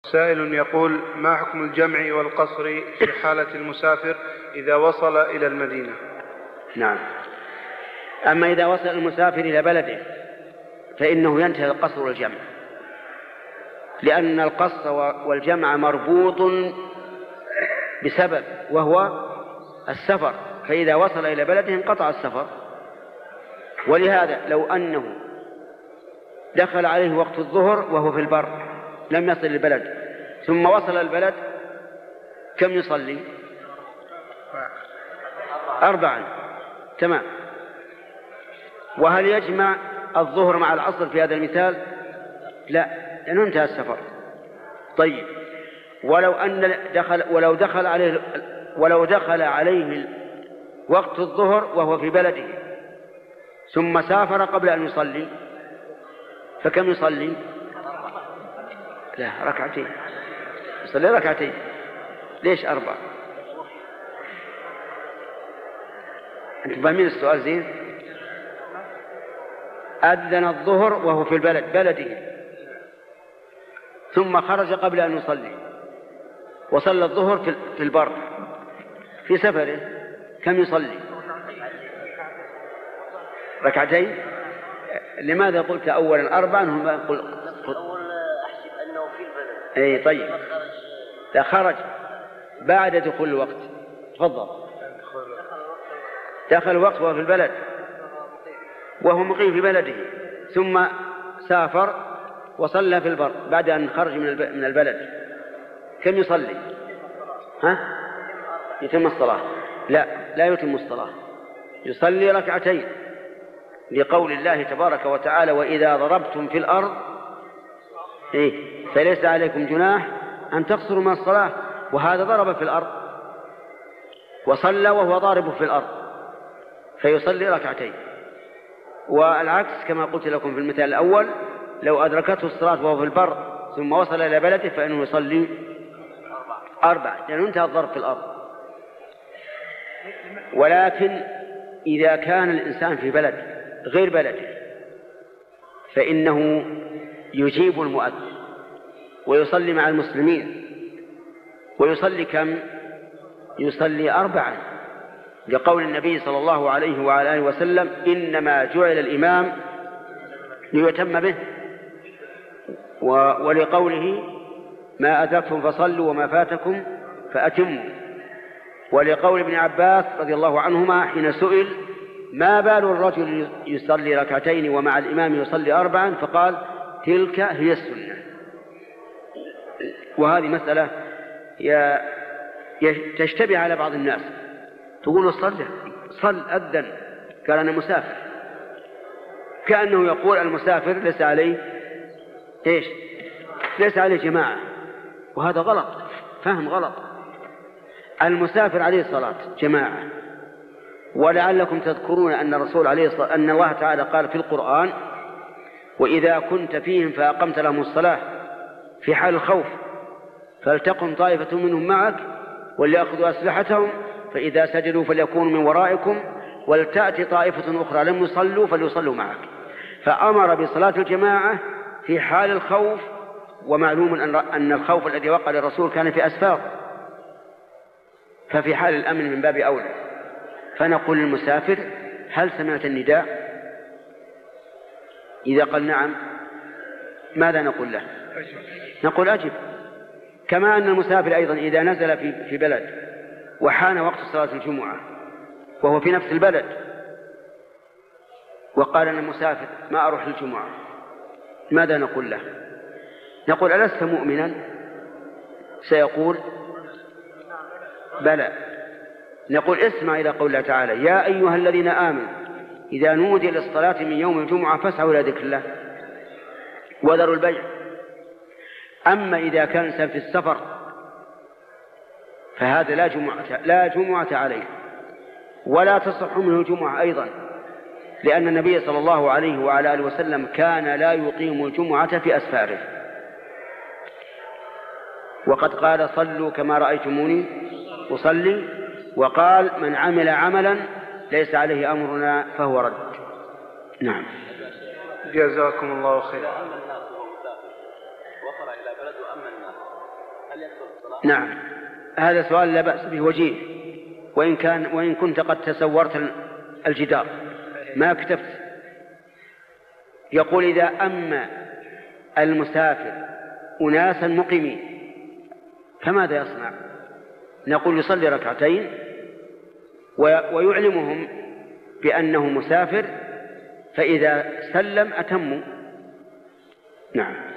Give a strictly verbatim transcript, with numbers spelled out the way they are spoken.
سائل يقول: ما حكم الجمع والقصر في حالة المسافر إذا وصل إلى المدينة؟ نعم. أما إذا وصل المسافر إلى بلده فإنه ينتهي القصر والجمع، لأن القصر والجمع مربوط بسبب وهو السفر، فإذا وصل إلى بلده انقطع السفر. ولهذا لو أنه دخل عليه وقت الظهر وهو في البر لم يصل البلد ثم وصل البلد كم يصلي؟ أربعا. تمام. وهل يجمع الظهر مع العصر في هذا المثال؟ لا، لأنه انتهى السفر. طيب، ولو أن دخل ولو دخل عليه ولو دخل عليه وقت الظهر وهو في بلده ثم سافر قبل أن يصلي فكم يصلي؟ لا، ركعتين. يصلي ركعتين. ليش أربع؟ أنتم فاهمين السؤال زين؟ أذن الظهر وهو في البلد بلده ثم خرج قبل أن يصلي وصلى الظهر في البر في سفره، كم يصلي؟ ركعتين. لماذا قلت أولا أربعا؟ هم قل... قل... أول أحسب أنه في البلد. أي طيب، لا، خرج بعد دخول الوقت. تفضل. دخل الوقت وهو في البلد وهو مقيم في بلده ثم سافر وصلى في البر بعد أن خرج من البلد، كم يصلي؟ ها؟ يتم الصلاة؟ لا، لا يتم الصلاة، يصلي ركعتين، لقول الله تبارك وتعالى: وإذا ضربتم في الأرض إيه فليس عليكم جناح أن تقصروا من الصلاة. وهذا ضرب في الأرض وصلى وهو ضارب في الأرض فيصلي ركعتين. والعكس كما قلت لكم في المثال الأول، لو أدركته الصلاة وهو في البر ثم وصل إلى بلده فإنه يصلي أربع، لأنه انتهى الضرب في الأرض. ولكن إذا كان الإنسان في بلد غير بلده فإنه يجيب المؤذن ويصلي مع المسلمين، ويصلي كم؟ يصلي أربعا، لقول النبي صلى الله عليه وعلى آله وسلم: إنما جعل الإمام ليتم به، ولقوله: ما أدركتم فصلوا وما فاتكم فأتموا. ولقول ابن عباس رضي الله عنهما حين سئل: ما بال الرجل يصلي ركعتين ومع الإمام يصلي أربعا؟ فقال: تلك هي السنة. وهذه مسألة تشتبه على بعض الناس، تقول: صل صل أذن، قال: أنا مسافر، كأنه يقول المسافر ليس عليه إيش؟ ليس عليه جماعة. وهذا غلط، فهم غلط. المسافر عليه صلاة جماعة. ولعلكم تذكرون أن الرسول عليه الصلاة أن الله تعالى قال في القرآن: وإذا كنت فيهم فأقمت لهم الصلاة في حال الخوف فلتقم طائفة منهم معك وليأخذوا أسلحتهم فإذا سجدوا فليكونوا من ورائكم ولتأتي طائفة أخرى لم يصلوا فليصلوا معك. فأمر بصلاة الجماعة في حال الخوف، ومعلوم أن الخوف الذي وقع للرسول كان في أسفار، ففي حال الأمن من باب أولى. فنقول للمسافر: هل سمعت النداء؟ إذا قال نعم ماذا نقول له؟ نقول: أجب. كما أن المسافر أيضا إذا نزل في بلد وحان وقت صلاة الجمعة وهو في نفس البلد وقال: أنا مسافر ما أروح الجمعة، ماذا نقول له؟ نقول: ألست مؤمنا؟ سيقول: بلى. نقول: اسمع إلى قول الله تعالى: يا أيها الذين آمنوا إذا نودي للصلاة من يوم الجمعة فاسعوا إلى ذكر الله وذروا البيع. أما إذا كان في السفر فهذا لا جمعة لا جمعة عليه ولا تصح منه الجمعة أيضا، لأن النبي صلى الله عليه وعلى آله وسلم كان لا يقيم الجمعة في أسفاره، وقد قال: صلوا كما رأيتموني أصلي، وقال: من عمل عملا ليس عليه أمرنا فهو رد. نعم. جزاكم الله خيرا. وصل إلى بلد وأما الناس نعم، هذا سؤال لا بأس به وجيه، وإن كان وإن كنت قد تسورت الجدار ما كتبت. يقول إذا أما المسافر أناسا مقيمين فماذا يصنع؟ نقول يصلي ركعتين ويعلمهم بأنه مسافر، فإذا سلم أتموا. نعم.